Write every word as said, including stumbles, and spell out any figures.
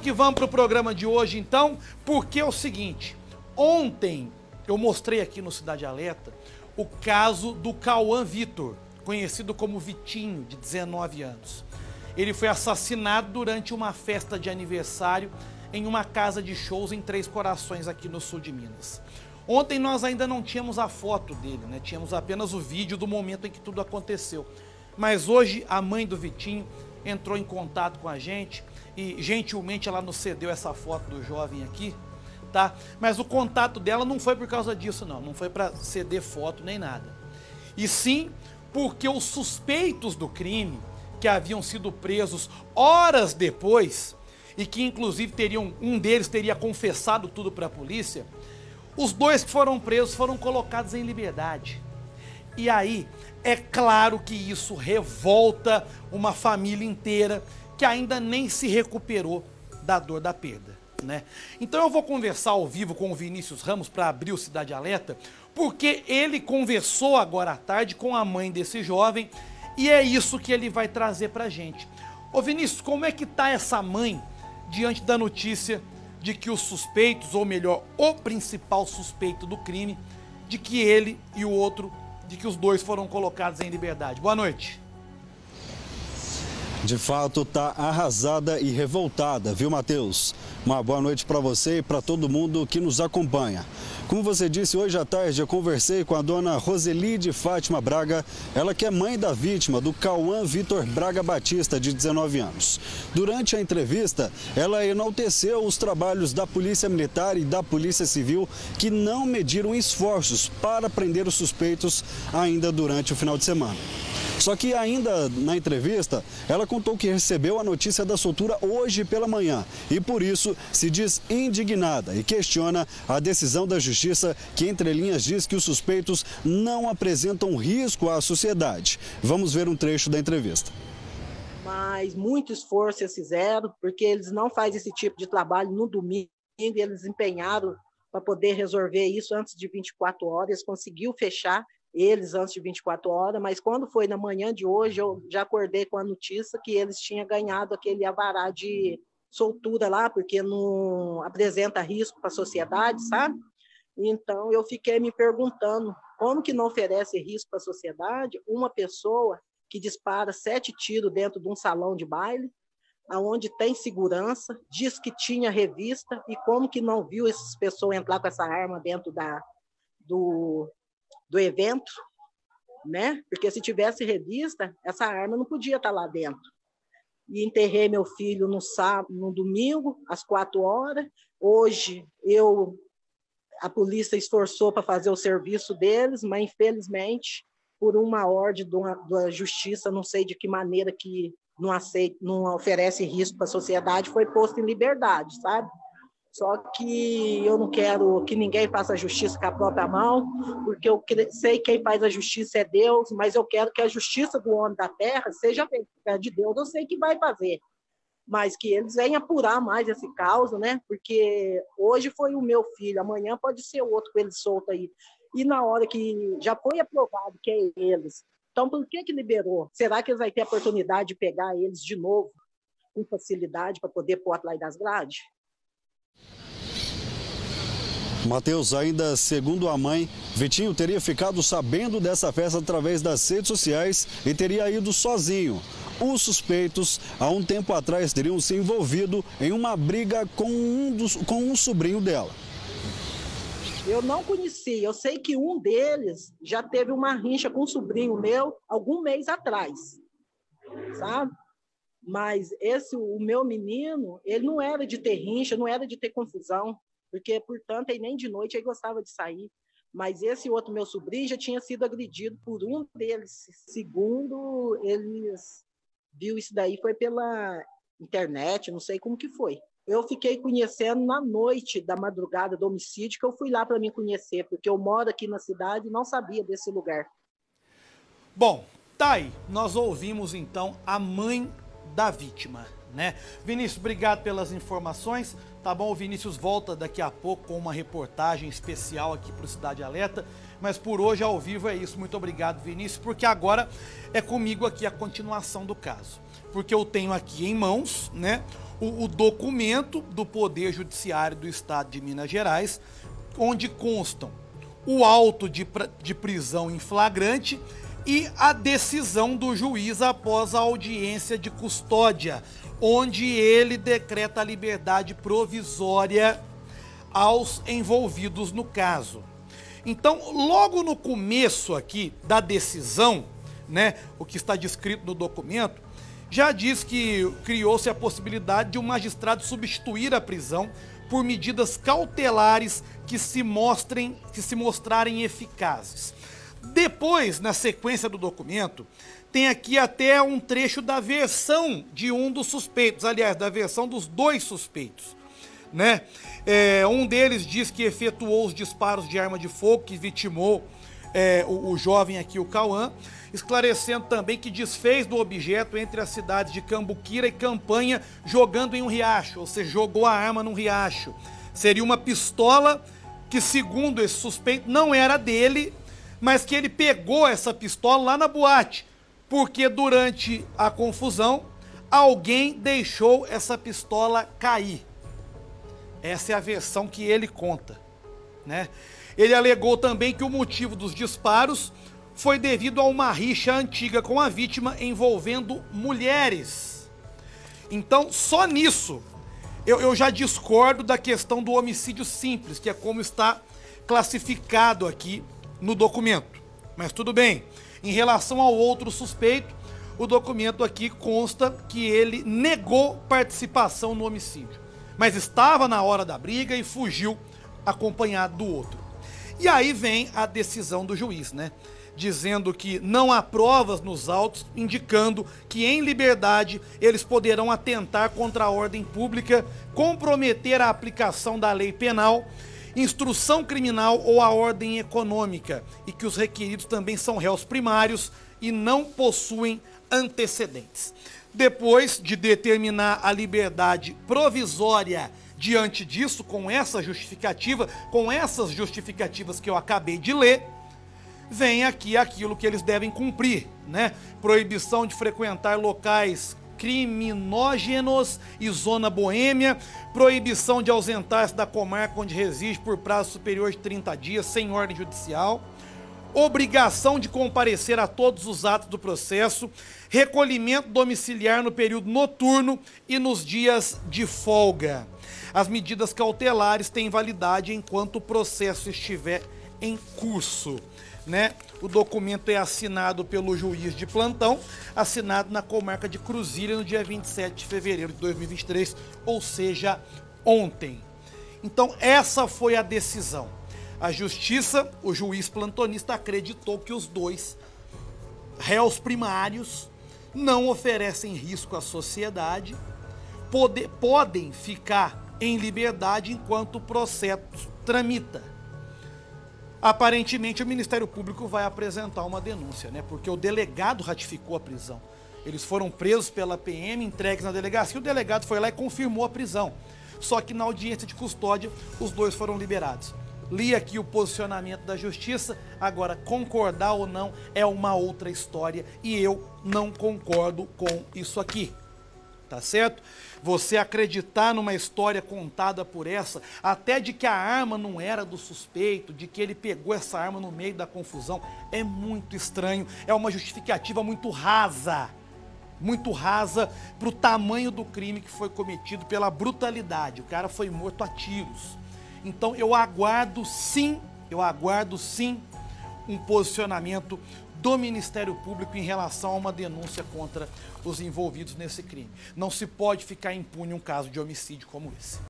Que vamos para o programa de hoje, então, porque é o seguinte, ontem eu mostrei aqui no Cidade Alerta o caso do Cauã Vitor, conhecido como Vitinho, de dezenove anos. Ele foi assassinado durante uma festa de aniversário em uma casa de shows em Três Corações, aqui no sul de Minas. Ontem nós ainda não tínhamos a foto dele, né? Tínhamos apenas o vídeo do momento em que tudo aconteceu. Mas hoje a mãe do Vitinho entrou em contato com a gente e gentilmente ela nos cedeu essa foto do jovem aqui, tá? Mas o contato dela não foi por causa disso não, não foi para ceder foto nem nada. E sim porque os suspeitos do crime, que haviam sido presos horas depois e que inclusive teriam, um deles teria confessado tudo para a polícia, os dois que foram presos foram colocados em liberdade. E aí, é claro que isso revolta uma família inteira que ainda nem se recuperou da dor da perda, né? Então eu vou conversar ao vivo com o Vinícius Ramos para abrir o Cidade Alerta, porque ele conversou agora à tarde com a mãe desse jovem e é isso que ele vai trazer pra gente. Ô Vinícius, como é que tá essa mãe diante da notícia de que os suspeitos, ou melhor, o principal suspeito do crime, de que ele e o outro, de que os dois foram colocados em liberdade? Boa noite. De fato, tá arrasada e revoltada, viu, Matheus? Uma boa noite para você e para todo mundo que nos acompanha. Como você disse, hoje à tarde eu conversei com a dona Roseli de Fátima Braga, ela que é mãe da vítima, do Cauã Vitor Braga Batista, de dezenove anos. Durante a entrevista, ela enalteceu os trabalhos da Polícia Militar e da Polícia Civil, que não mediram esforços para prender os suspeitos ainda durante o final de semana. Só que ainda na entrevista, ela contou que recebeu a notícia da soltura hoje pela manhã e por isso se diz indignada e questiona a decisão da justiça, que entre linhas diz que os suspeitos não apresentam risco à sociedade. Vamos ver um trecho da entrevista. Mas muito esforço eles fizeram, porque eles não fazem esse tipo de trabalho no domingo, e eles empenharam para poder resolver isso antes de vinte e quatro horas, eles conseguiram fechar eles antes de vinte e quatro horas, mas quando foi na manhã de hoje, eu já acordei com a notícia que eles tinham ganhado aquele alvará de soltura lá, porque não apresenta risco para a sociedade, sabe? Então, eu fiquei me perguntando como que não oferece risco para a sociedade uma pessoa que dispara sete tiros dentro de um salão de baile, onde tem segurança, diz que tinha revista, e como que não viu essas pessoas entrar com essa arma dentro da, do... do evento, né? Porque se tivesse revista, essa arma não podia estar lá dentro. E enterrei meu filho no sábado, no domingo, às quatro horas. Hoje, eu, a polícia esforçou para fazer o serviço deles, mas, infelizmente, por uma ordem da justiça, não sei de que maneira que não, aceita, não oferece risco para a sociedade, foi posto em liberdade, sabe? Só que eu não quero que ninguém faça justiça com a própria mão, porque eu sei que quem faz a justiça é Deus, mas eu quero que a justiça do homem da terra seja feita de Deus, eu sei que vai fazer, mas que eles venham apurar mais esse caso, né? Porque hoje foi o meu filho, amanhã pode ser o outro com ele solto aí. E na hora que já foi aprovado que é eles, então por que que liberou? Será que eles vão ter a oportunidade de pegar eles de novo com facilidade para poder pôr atrás das grades? Matheus, ainda segundo a mãe, Vitinho teria ficado sabendo dessa festa através das redes sociais e teria ido sozinho. Os suspeitos, há um tempo atrás, teriam se envolvido em uma briga com um, dos, com um sobrinho dela. Eu não conheci, eu sei que um deles já teve uma rincha com um sobrinho meu algum mês atrás, sabe? Mas esse, o meu menino, ele não era de ter rincha, não era de ter confusão, porque, portanto, ele nem de noite ele gostava de sair. Mas esse outro meu sobrinho já tinha sido agredido por um deles. Segundo eles viu isso daí, foi pela internet, não sei como que foi. Eu fiquei conhecendo na noite da madrugada do homicídio, que eu fui lá para me conhecer, porque eu moro aqui na cidade e não sabia desse lugar. Bom, tá aí. Nós ouvimos, então, a mãe da vítima, né? Vinícius, obrigado pelas informações, tá bom? O Vinícius volta daqui a pouco com uma reportagem especial aqui para o Cidade Alerta, mas por hoje ao vivo é isso. Muito obrigado, Vinícius, porque agora é comigo aqui a continuação do caso, porque eu tenho aqui em mãos, né, o, o documento do Poder Judiciário do Estado de Minas Gerais, onde constam o auto de, de prisão em flagrante e a decisão do juiz após a audiência de custódia, onde ele decreta a liberdade provisória aos envolvidos no caso. Então, logo no começo aqui da decisão, né, o que está descrito no documento, já diz que criou-se a possibilidade de um magistrado substituir a prisão por medidas cautelares que se mostrem, que se mostrarem eficazes. Depois, na sequência do documento, tem aqui até um trecho da versão de um dos suspeitos, aliás, da versão dos dois suspeitos, né? É, um deles diz que efetuou os disparos de arma de fogo que vitimou é, o, o jovem aqui, o Cauã, esclarecendo também que desfez do objeto entre as cidades de Cambuquira e Campanha, jogando em um riacho, ou seja, jogou a arma num riacho. Seria uma pistola que, segundo esse suspeito, não era dele, mas que ele pegou essa pistola lá na boate, porque durante a confusão, alguém deixou essa pistola cair. Essa é a versão que ele conta, né? Ele alegou também que o motivo dos disparos foi devido a uma rixa antiga com a vítima envolvendo mulheres. Então, só nisso, eu, eu já discordo da questão do homicídio simples, que é como está classificado aqui no documento. Mas tudo bem. Em relação ao outro suspeito, o documento aqui consta que ele negou participação no homicídio, mas estava na hora da briga e fugiu acompanhado do outro. E aí vem a decisão do juiz, né? Dizendo que não há provas nos autos, indicando que em liberdade eles poderão atentar contra a ordem pública, comprometer a aplicação da lei penal, instrução criminal ou a ordem econômica, e que os requeridos também são réus primários e não possuem antecedentes. Depois de determinar a liberdade provisória diante disso, com essa justificativa, com essas justificativas que eu acabei de ler, vem aqui aquilo que eles devem cumprir, né? Proibição de frequentar locais criminógenos e zona boêmia, proibição de ausentar-se da comarca onde reside por prazo superior de trinta dias sem ordem judicial, obrigação de comparecer a todos os atos do processo, recolhimento domiciliar no período noturno e nos dias de folga. As medidas cautelares têm validade enquanto o processo estiver em curso, né? O documento é assinado pelo juiz de plantão, assinado na comarca de Cruzília no dia vinte e sete de fevereiro de dois mil e vinte e três, ou seja, ontem. Então, essa foi a decisão. A justiça, o juiz plantonista, acreditou que os dois réus primários não oferecem risco à sociedade, pode, podem ficar em liberdade enquanto o processo tramita. Aparentemente, o Ministério Público vai apresentar uma denúncia, né? Porque o delegado ratificou a prisão. Eles foram presos pela P M, entregues na delegacia, o delegado foi lá e confirmou a prisão. Só que na audiência de custódia, os dois foram liberados. Li aqui o posicionamento da justiça, agora concordar ou não é uma outra história e eu não concordo com isso aqui. Tá certo? Você acreditar numa história contada por essa, até de que a arma não era do suspeito, de que ele pegou essa arma no meio da confusão, é muito estranho, é uma justificativa muito rasa, muito rasa para o tamanho do crime que foi cometido, pela brutalidade. O cara foi morto a tiros. Então eu aguardo sim, eu aguardo sim um posicionamento do Ministério Público em relação a uma denúncia contra os envolvidos nesse crime. Não se pode ficar impune um caso de homicídio como esse.